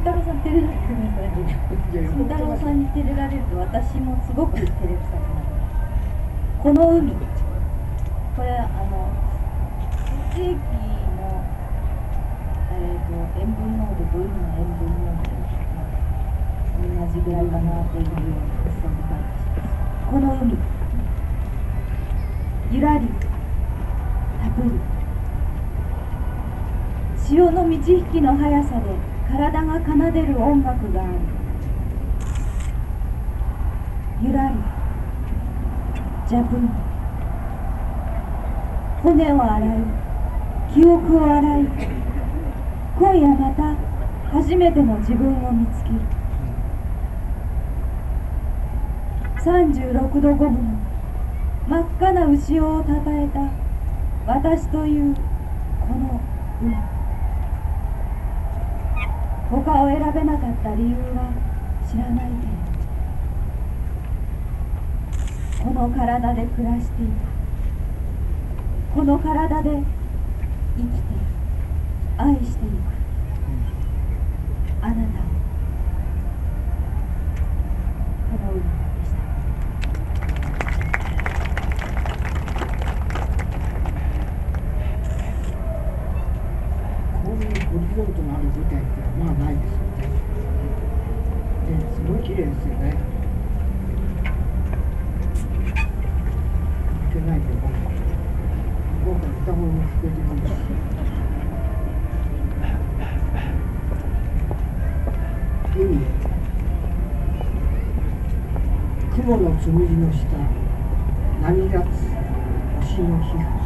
太郎さん照れないでください。慎太郎さんに照れられると私もすごく照れくさくなる。この海、これ血液の、塩分濃度と海の塩分濃度同じぐらいかなというような発想がします。この海、ゆらりたぷり、潮の満ち引きの速さで体が奏でる音楽がある。ゆらりジャブン、骨を洗い記憶を洗い、今夜また初めての自分を見つける。36度5分の真っ赤な牛尾をたたえた私というこの海。他を選べなかった理由は知らないけれど、この体で暮らしていた。この体で生きて愛していくあなたを。この海でした。 こういうホリゾントのある舞台ってまあないですよね。ですごい綺麗ですよね。いけないけど、向こうから歌声も聞こえてくるし。海、雲のつむじの下、波立つ星の皮膚。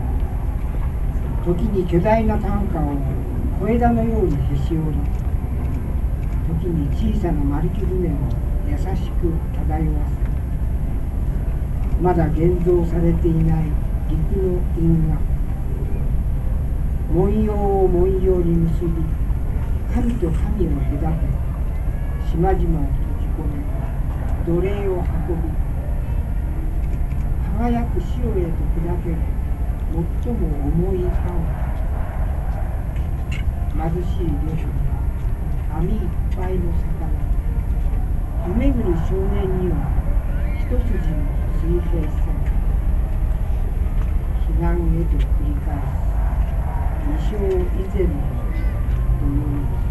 時に巨大な短歌を小枝のようにへし折り、時に小さな丸木舟を優しく漂わせ、まだ現像されていない陸の因果、文様を文様に結び、神と神を隔て、島々を閉じ込め、奴隷を運び、輝く潮へと砕ける最も重い竿。貧しい漁師には網いっぱいの魚。夢見る少年には一筋の水平線。彼岸へと繰り返す未生以前の土曜日。